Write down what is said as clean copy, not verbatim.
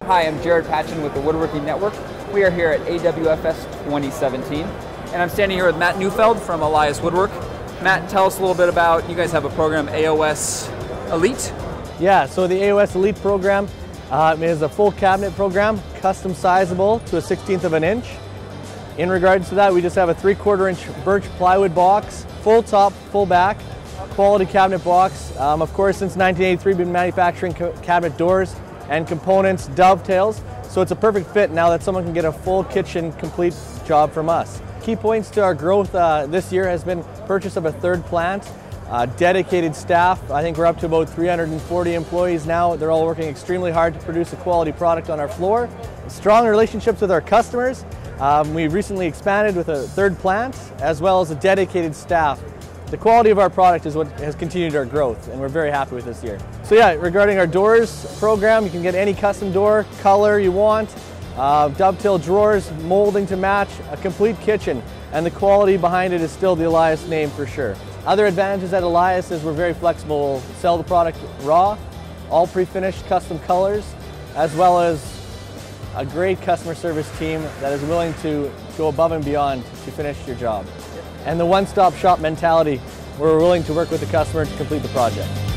Hi, I'm Jared Patchin with the Woodworking Network. We are here at AWFS 2017, and I'm standing here with Matt Neufeld from Elias Woodwork. Matt, tell us a little bit about, you guys have a program, AWFS Elite? Yeah, so the AWFS Elite program is a full cabinet program, custom sizable to a 1/16 of an inch. In regards to that, we just have a 3/4 inch birch plywood box, full top, full back, quality cabinet box. Of course, since 1983, we've been manufacturing cabinet doors and components, dovetails, so it's a perfect fit now that someone can get a full kitchen complete job from us. Key points to our growth this year has been purchase of a third plant, dedicated staff. I think we're up to about 340 employees now. They're all working extremely hard to produce a quality product on our floor. Strong relationships with our customers. We recently expanded with a third plant as well as a dedicated staff. The quality of our product is what has continued our growth, and we're very happy with this year. So yeah, regarding our doors program, you can get any custom door color you want, dovetail drawers, molding to match, a complete kitchen, and the quality behind it is still the Elias name for sure. Other advantages at Elias is we're very flexible. We'll sell the product raw, all pre-finished custom colors, as well as a great customer service team that is willing to go above and beyond to finish your job. And the one-stop shop mentality, where we're willing to work with the customer to complete the project.